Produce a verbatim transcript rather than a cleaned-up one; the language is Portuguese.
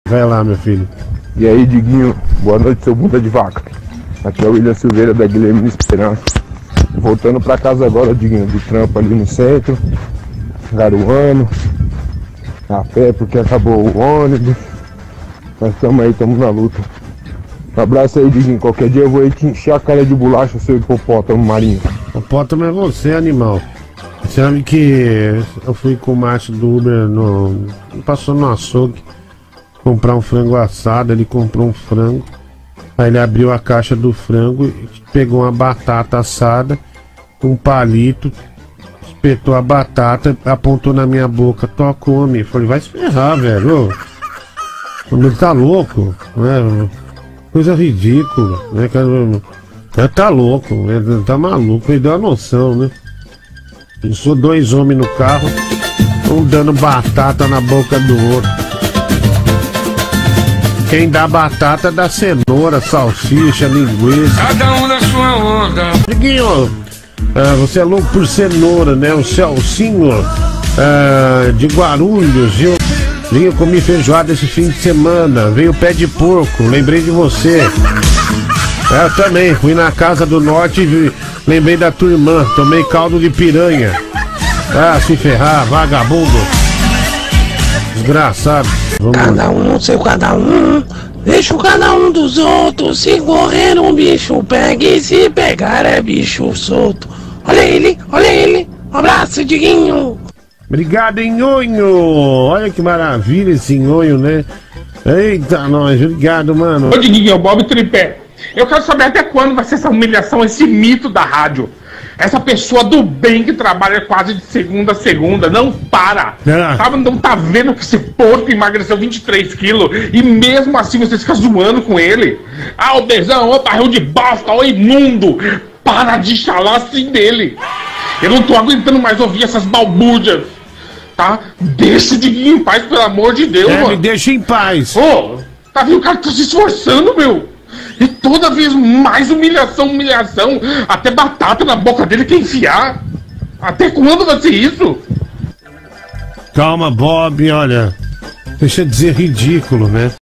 Vai lá, meu filho. E aí, Diguinho, boa noite, seu bunda de vaca. Aqui é o William Silveira da Guilherme Esperança. Voltando pra casa agora, Diguinho, do trampo ali no centro, garoando, a pé porque acabou o ônibus. Nós estamos aí, estamos na luta. Um abraço aí, Diguinho. Qualquer dia eu vou aí te encher a cara de bolacha, seu hipopótamo marinho. Hipopótamo é você, animal. Você sabe que eu fui com o macho do Uber, no... passou no açougue comprar um frango assado, ele comprou um frango. Aí ele abriu a caixa do frango, pegou uma batata assada, um palito, espetou a batata, apontou na minha boca, tocou homem. Falei, vai se ferrar, velho. Ele tá louco, né? Coisa ridícula, né? Ele tá louco, ele tá maluco, ele deu a noção, né? Sou dois homens no carro, um dando batata na boca do outro. Quem dá batata dá cenoura, salsicha, linguiça. Cada um na sua onda. Diguinho, ah, você é louco por cenoura, né? O Celcinho ah, de Guarulhos, viu? Diguinho, comi feijoada esse fim de semana. Veio pé de porco, lembrei de você. É, eu também, fui na Casa do Norte e vi, lembrei da tua irmã. Tomei caldo de piranha. Ah, se ferrar, vagabundo. Desgraçado. Vamos... Cada um no seu cada um, deixa o cada um dos outros. Se correr um bicho pega e se pegar é bicho solto. Olha ele, olha ele. Um abraço, Diguinho. Obrigado, Nhonho. Olha que maravilha esse Nhonho, né? Eita, nós, obrigado, mano. Ô, Diguinho, Bob Tripé. Eu quero saber até quando vai ser essa humilhação, esse mito da rádio. Essa pessoa do bem que trabalha quase de segunda a segunda, não para. Ah. Sabe, não tá vendo que esse porco emagreceu vinte e três quilos e mesmo assim você fica zoando com ele? Ah, o Bezão, ô barril de bosta, ô imundo. Para de falar assim dele. Eu não tô aguentando mais ouvir essas balbúrdias. Tá? Deixa o Diguinho em paz, pelo amor de Deus, é, mano. Me deixa em paz. Ô, tá vendo? O cara tá se esforçando, meu. E toda vez mais humilhação, humilhação. Até batata na boca dele quer enfiar. Até quando vai ser isso? Calma, Bob, olha. Deixa de dizer ridículo, né?